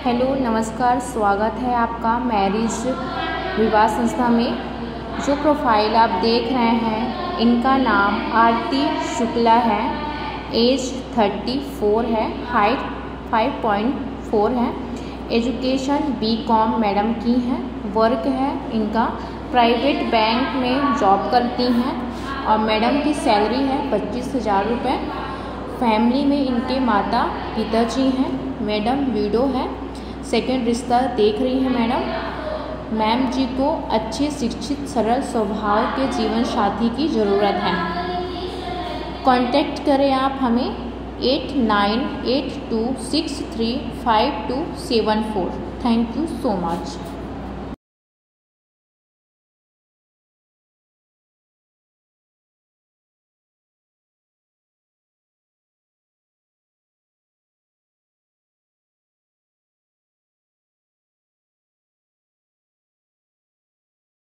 Hello नमस्कार, स्वागत है आपका मैरिज विवाह संस्था में। जो प्रोफाइल आप देख रहे हैं इनका नाम आरती शुक्ला है। एज 34 है। हाइट 5.4 है। एजुकेशन बीकॉम मैडम की है। वर्क है इनका प्राइवेट बैंक में जॉब करती हैं और मैडम की सैलरी है 25,000 रुपये। फैमिली में इनके माता पिताजी हैं। मैडम विडो है। सेकंड रिश्ता देख रही है मैडम। मैम जी को अच्छे शिक्षित सरल स्वभाव के जीवन साथी की ज़रूरत है। कांटेक्ट करें आप हमें 8982635274। Thank you so much.